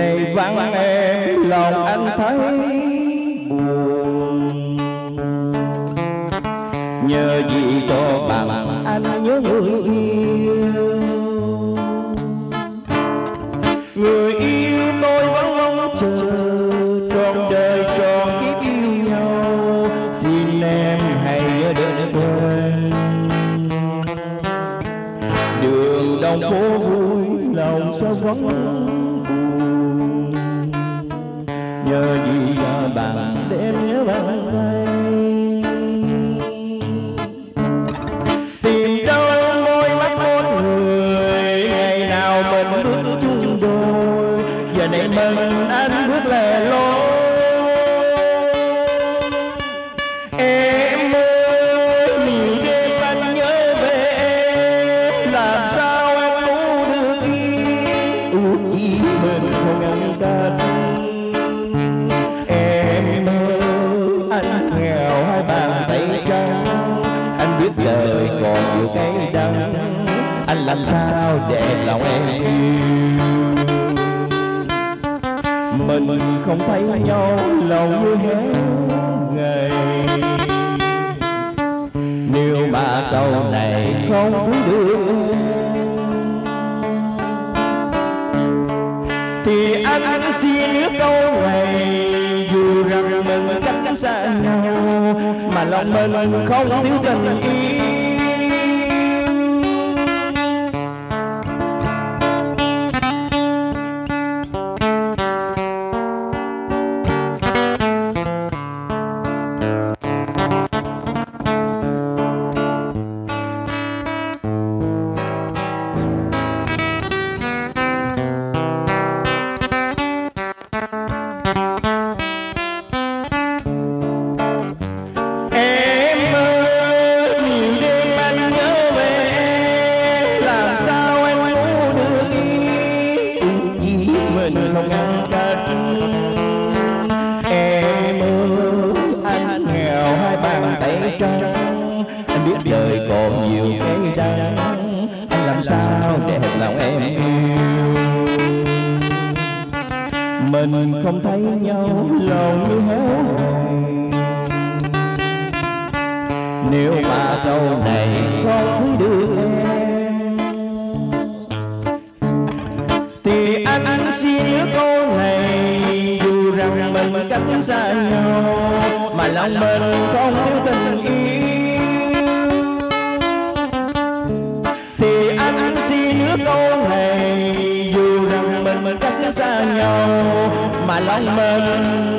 nay vắng em lòng anh thấy buồn. Nhờ gì cho bằng anh nhớ người yêu. Người yêu tôi vẫn mong chờ trọn đời trọn kiếp yêu nhau. Xin em hãy nhớ đến quên. Đường đông phố vui lòng sao vắng buồn. Nhờ gì bằng đêm nhớ bằng tay. Tìm đâu môi mắt một người ngày nào mình bước chung đôi. Giờ này mình anh bước lẻ loi. Em ơi nhiều đêm anh nhớ về em. Làm sao em ngủ được yên. Ước gì mình không ngăn cách. Em ơi anh nghèo hai bàn tay trắng. Anh biết đời còn nhiều cái đắng. Anh làm sao để lòng em yêu. Mình không thấy nhau lòng như hết ngày. Nếu mà sau này không thấy được thì anh xin nhớ câu này. Dù rằng mình cách xa nhau mà lòng mình không thiếu tình yêu. Không ngăn cách. Em ơi anh nghèo hai bàn tay trắng. Anh biết đời còn nhiều cái đắng. Anh làm sao để lòng em yêu. Mình không thấy nhau lòng như héo hon. Nếu mà sau này không thấy được em thì anh xin nhớ câu này. Dù rằng mình cách xa nhau mà lòng mình không thiếu tình yêu thì anh xin nhớ câu này. Dù rằng mình cách xa nhau mà lòng mình